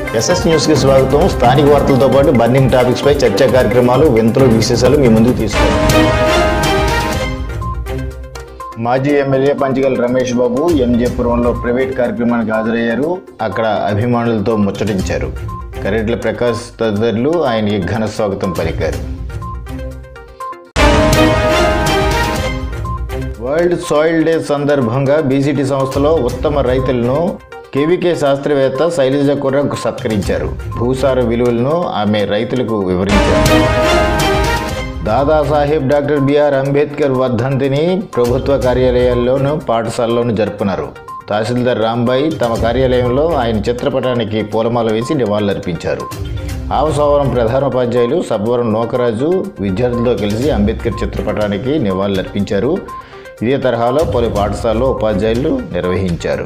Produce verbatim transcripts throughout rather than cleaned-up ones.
SS news కి స్వాగతం. స్థానిక వార్తలతో పాటు బర్నింగ్ టాపిక్స్ పై చర్చా కార్యక్రమాలు, వింతలు, విశేషాలు మీ ముందుకు తీసుకొస్తాం. మాజీ ఎమ్మెల్యే పంచగల్ రమేష్ బాబు ఎంజేపురంలో ప్రైవేట్ కార్యక్రమానికి హాజరయ్యారు. అక్కడ అభిమానులతో ముచ్చటించారు. కరెడ్ల ప్రకాష్ తదితరులు ఆయనకి ఘన స్వాగతం పలికారు. వరల్డ్ సాయిల్ డే సందర్భంగా బీసీటీ సంస్థలో ఉత్తమ రైతులను కేవీకే శాస్త్రవేత్త శైలజ కుర్రకు సత్కరించారు. భూసార విలువలను ఆమె రైతులకు వివరించారు. దాదాసాహెబ్ డాక్టర్ బిఆర్ అంబేద్కర్ వర్ధంతిని ప్రభుత్వ కార్యాలయాల్లోనూ పాఠశాలలోనూ జరుపుకున్నారు. తహసీల్దార్ రాంబాయి తమ కార్యాలయంలో ఆయన చిత్రపటానికి పూలమాల వేసి నివాళులర్పించారు. ఆవసవరం ప్రధానోపాధ్యాయులు సబ్బవరం నోకరాజు విద్యార్థులతో కలిసి అంబేద్కర్ చిత్రపటానికి నివాళులర్పించారు. ఇదే తరహాలో పలు పాఠశాలలో ఉపాధ్యాయులు నిర్వహించారు.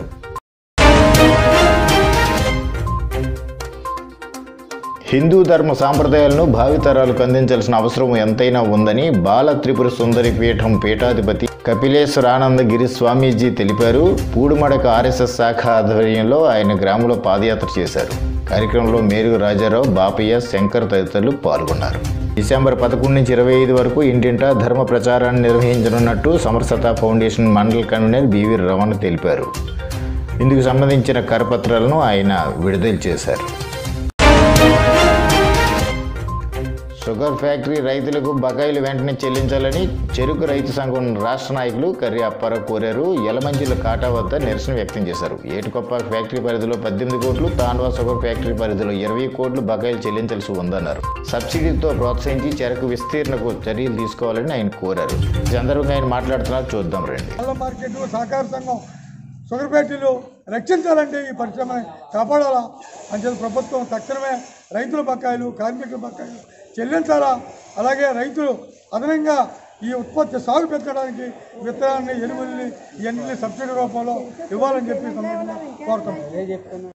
హిందూ ధర్మ సాంప్రదాయాలను భావితరాలకు అందించాల్సిన అవసరం ఎంతైనా ఉందని బాల త్రిపుర సుందరి పీఠం పీఠాధిపతి కపిలేశ్వరానంద గిరి స్వామీజీ తెలిపారు. పూడుమడక ఆర్ఎస్ఎస్ శాఖ ఆధ్వర్యంలో ఆయన గ్రామంలో పాదయాత్ర చేశారు. కార్యక్రమంలో మేరుగు రాజారావు, బాపయ్య, శంకర్ తదితరులు పాల్గొన్నారు. డిసెంబర్ పదకొండు నుంచి ఇరవై ఐదు వరకు ఇంటింటా ధర్మ ప్రచారాన్ని నిర్వహించనున్నట్టు సమరసత ఫౌండేషన్ మండల కన్వీనర్ బివి రమణ తెలిపారు. ఇందుకు సంబంధించిన కరపత్రాలను ఆయన విడుదల చేశారు. షుగర్ ఫ్యాక్టరీ రైతులకు బకాయిలు వెంటనే చెల్లించాలని చెరుకు రైతు సంఘం రాష్ట్ర నాయకులు కర్రి అప్పారావు కోరారు. యలమంచిల కాటా వద్ద నిరసన వ్యక్తం చేశారు. ఏటుకొప్ప ఫ్యాక్టరీ పరిధిలో పద్దెనిమిది కోట్లు, తాండవా షుగర్ ఫ్యాక్టరీ పరిధిలో ఇరవై కోట్లు బకాయిలు చెల్లించాల్సి ఉందన్నారు. సబ్సిడీతో ప్రోత్సహించి చెరకు విస్తీర్ణకు చర్యలు తీసుకోవాలని ఆయన కోరారు. ఈ సందర్భంగా ఆయన మాట్లాడుతున్నారు. చూద్దాం రండి. సహకార సంఘం షుగర్ ఫ్యాక్టరీలు రక్షించాలంటే ఈ పరిశ్రమని కాపాడాలా అని ప్రభుత్వం తక్షణమే రైతుల బకాయిలు, కార్మికుల బకాయిలు చెల్లించాలా. అలాగే రైతులు అదనంగా ఈ ఉత్పత్తి సాగు పెంచడానికి విత్తనాన్ని, ఎరువుల్ని ఇవన్నీ సబ్సిడీ రూపంలో ఇవ్వాలని చెప్పి కోరుతున్నాం.